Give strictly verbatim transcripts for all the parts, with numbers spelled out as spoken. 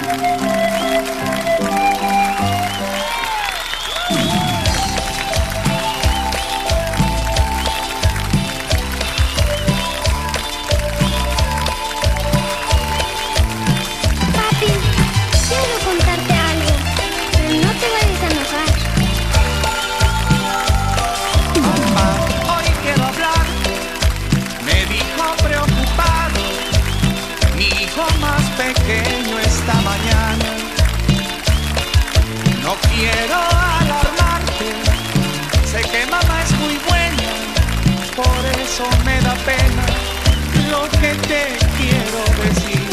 Pequeño esta mañana, no quiero alarmarte, sé que mamá es muy buena, por eso me da pena lo que te quiero decir.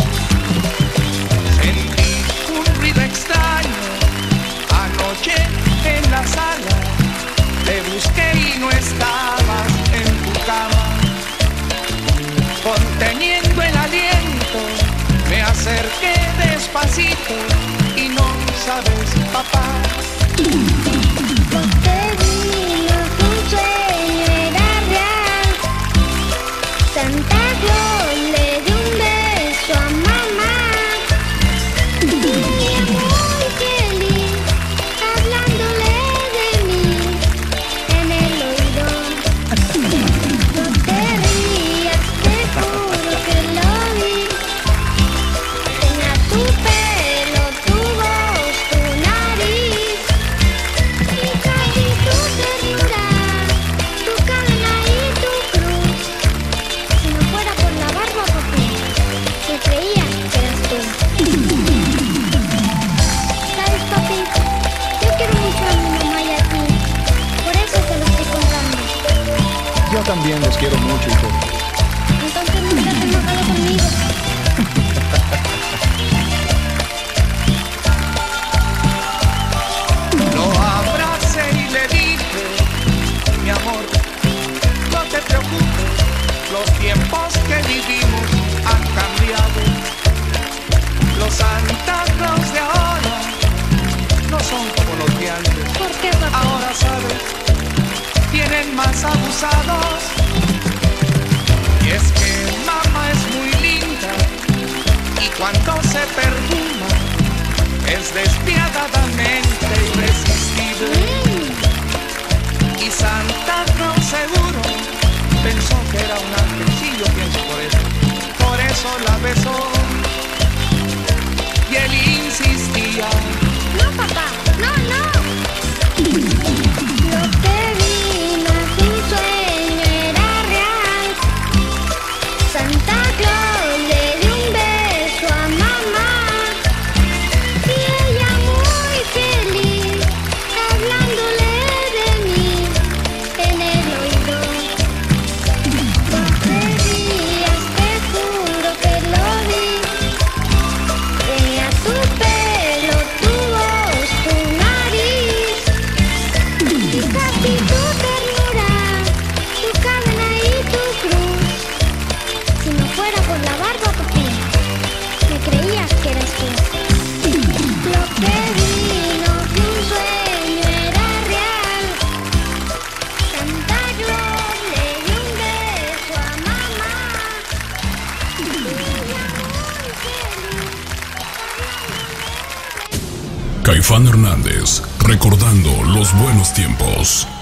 Sentí un ruido extraño anoche en la sala, te busqué y no estabas en tu cama, conteniendo el aliento me acerqué despacito y no sabes, papá. Lo que vino fue un sueño, era real. Santa Claus le dio un beso a mamá. Y ella muy feliz, hablándole de mí en el oído. No te rías, te juro que lo vi. Tu pelo, tu voz, tu nariz, y casi tu ternura, tu cadena y tu cruz. Si no fuera por la barba, papi, se creía que eras tú. ¿Sabes, papi? Yo quiero mucho a mi mamá y a ti, por eso te lo estoy contando. Yo también los quiero mucho, hijo. Entonces no seas enojado conmigo. Mi amor, no te preocupes, los tiempos que vivimos han cambiado. Los Santa Claus de ahora no son como los de antes. ¿Por qué, papá? Ahora sabes, tienen más abusados. Y es que mamá es muy linda y cuando se perfuma es despiadadamente irresistible. Y Santa Claus seguro pensó que era un ángel, sí, yo pienso por eso. Por eso la besó y él insistía. No, papá, no, no. Lo que vino es un sueño, era real. Santa Claus le dio un beso a mamá. Y ella muy feliz, hablándole de mí en el oído. No te rías, te juro que lo vi. Tenía tu pelo, tu voz, tu nariz, y casi tu ternura, tu cadena y tu cruz. Si no fuera por la barba, papi, me creías que eras tú. Lo que vino fue un sueño, era real. Santa Claus le dio un beso a mamá. Y ella muy feliz, hablándole de... Caifán Hernández, recordando los buenos tiempos.